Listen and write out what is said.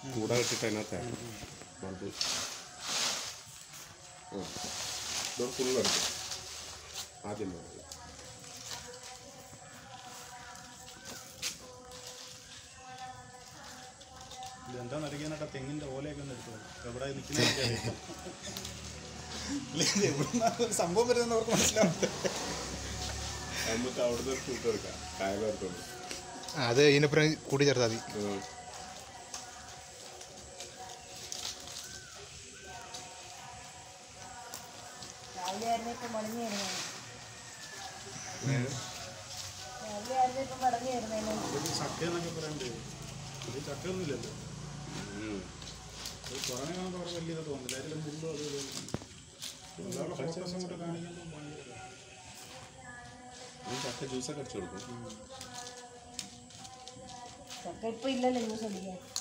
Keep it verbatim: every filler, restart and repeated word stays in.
കൂടെ വെച്ചിട്ട് അതിനകത്ത് അത് ഫുള്ള് എടുക്കും ആദ്യം വേണം. എന്താ നടിക്കാനായിട്ട് തെങ്ങിൻ്റെ ഓലയൊക്കെ ഒന്ന് എടുത്തു എവിടെ നിൽക്കുന്ന സംഭവം വരുന്ന അവർക്ക് മനസ്സിലാവുന്നത്. നമുക്ക് അവിടുന്ന് ഒരു ഷൂട്ട് എടുക്കാം കായലോർത്തോണ്ട് അത് ഇതിനപ്പുറം കൂടി ചേർത്താൽ മതി. ചക്ക എന്നൊക്കെ പറയണ്ടേ ഇത് ചക്കയൊന്നുമില്ലല്ലോ പുറമെ കാണുമ്പോൾ അവർക്ക് വലിയ ഇത് തോന്നില്ല അതിലും മുമ്പ് അത് ഫോട്ടോസും കൂടെ കാണിക്കുമ്പോൾ ചക്ക ജ്യൂസൊക്കെ അടിച്ചു കൊടുക്കും. ചക്ക ഇപ്പൊ ഇല്ലല്ലോ ജ്യൂസ് അടിക്കാൻ.